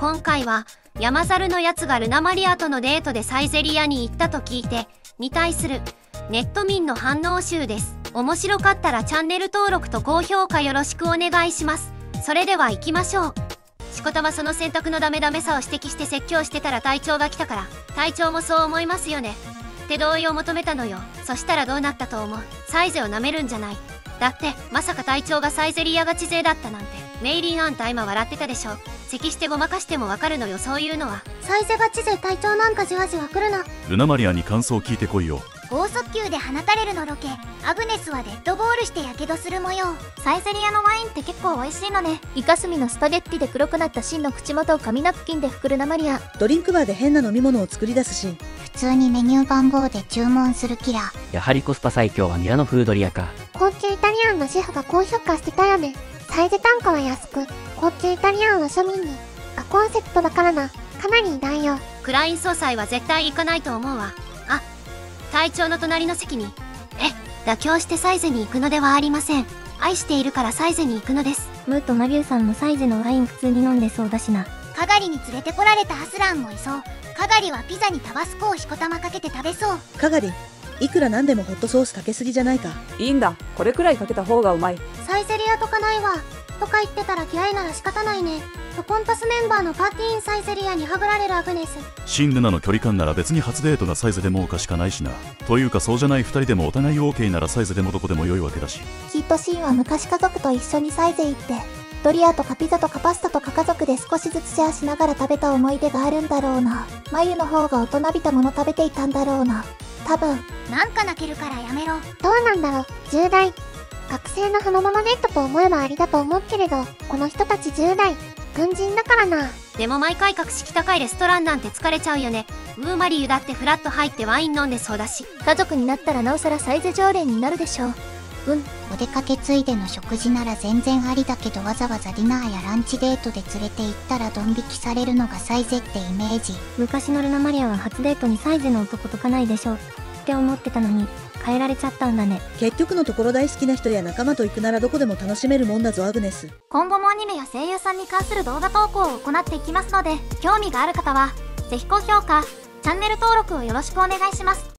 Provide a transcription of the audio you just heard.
今回は山猿のやつがルナマリアとのデートでサイゼリヤに行ったと聞いてに対するネット民の反応集です。面白かったらチャンネル登録と高評価よろしくお願いします。それでは行きましょう。しこたまその選択のダメダメさを指摘して説教してたら隊長が来たから、隊長もそう思いますよねって同意を求めたのよ。そしたらどうなったと思う？サイゼを舐めるんじゃない。だってまさか隊長がサイゼリヤガチ勢だったなんて。メイリンあんた今笑ってたでしょ。咳してごまかしてもわかるのよ、そういうのは。 サイゼガチ勢隊長なんかじわじわ来るな。 ルナマリアに感想聞いてこいよ。 剛速球で放たれるのロケ。アグネスはデッドボールしてやけどする模様。サイゼリヤのワインって結構美味しいのね。イカスミのスパゲッティで黒くなったシンの口元を紙ナプキンで拭くルナマリア。 ドリンクバーで変な飲み物を作り出すシーン。 普通にメニュー番号で注文するキラー。 やはりコスパ最強はミラノ風ドリアか。 高級イタリアンのシェフが高評価してたよね。サイゼ単価は安く、高級イタリアンは庶民にがコンセプトだからな。かなり偉大よ。 クライン総裁は絶対行かないと思うわ。あ、隊長の隣の席に。妥協してサイゼに行くのではありません。愛しているからサイゼに行くのです。 ムーとマリュウさんもサイゼのワイン普通に飲んでそうだしな。 カガリに連れてこられたアスランもいそう。カガリはピザにタバスコをしこたまかけて食べそう。 カガリ、いくらなんでもホットソースかけすぎじゃないか。 いいんだ、これくらいかけた方がうまい。 サイゼリヤとかないわとか言ってたら嫌いなら仕方ないね。トコンパスメンバーのパーティーインサイゼリヤにはぐられるアグネス。 新ルナの距離感なら別に初デートがサイゼでもおかしかないしな。というかそうじゃない2人でもお互い OK ならサイゼでもどこでも良いわけだし。 きっとシンは昔家族と一緒にサイゼ行ってドリアとかピザとかパスタとか家族で少しずつシェアしながら食べた思い出があるんだろうな。眉の方が大人びたもの食べていたんだろうな、多分。 なんか泣けるからやめろ。どうなんだろう、10代学生のハマママネットと思えばありだと思うけれど、この人たち10代軍人だからな。 でも毎回格式高いレストランなんて疲れちゃうよね。ウーマリユだってフラッと入ってワイン飲んでそうだし。 家族になったらなおさらサイゼ常連になるでしょう。 お出かけついでの食事なら全然ありだけど、わざわざディナーやランチデートで連れて行ったらドン引きされるのがサイゼってイメージ。 昔のルナマリアは初デートにサイゼの男とかないでしょうって思ってたのに変えられちゃったんだね。 結局のところ大好きな人や仲間と行くならどこでも楽しめるもんだぞアグネス。 今後もアニメや声優さんに関する動画投稿を行っていきますので、興味がある方はぜひ高評価、チャンネル登録をよろしくお願いします。